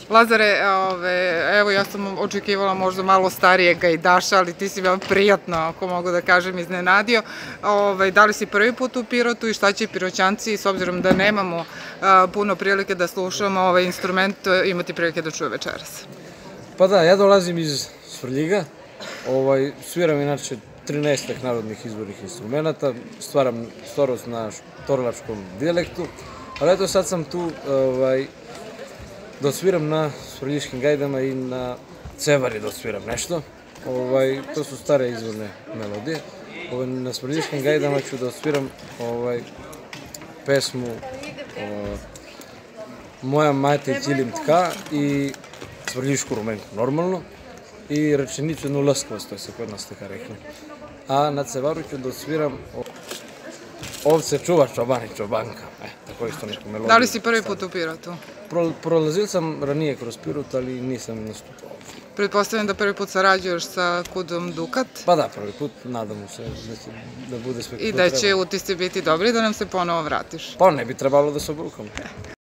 Lazare, evo ja sam očekivala možda malo starijeg gajdaša, ali ti si veoma prijatno, ako mogu da kažem, iznenadio. Da li si prvi put u Pirotu i šta će Piroćanci, s obzirom da nemamo puno prilike da slušamo ovaj instrument, imati prilike da čuju večeras? Pa da, ja dolazim iz Svrljiga, sviram inače 13 narodnih izvornih instrumenta, stvaram storost na štorlačkom dijalektu, ali eto sad sam tu da odsviram na svrljiškim gajdama i na cevari da odsviram nešto. To su stare izvorne melodije. Na svrljiškim gajdama ću da odsviram pesmu Moja mati Ćilim tka i svrljišku rumenku normalno i rečenicu jednu laskavost, to se kod nas tako rekli. A na cevaru ću da odsviram Ovce čuva čoban i čobanka. Tako isto neku melodiju. Da li si prvi put u Pirotu? Prolazio sam ranije kroz Pirot, ali nisam nastupao. Pretpostavljam da prvi put sarađuješ sa Kudom Dukat. Pa da, prvi put, nadam se da će da bude sve kako treba. I da će utisci biti dobri da nam se ponovo vratiš. Pa ne bi trebalo da se obrukamo.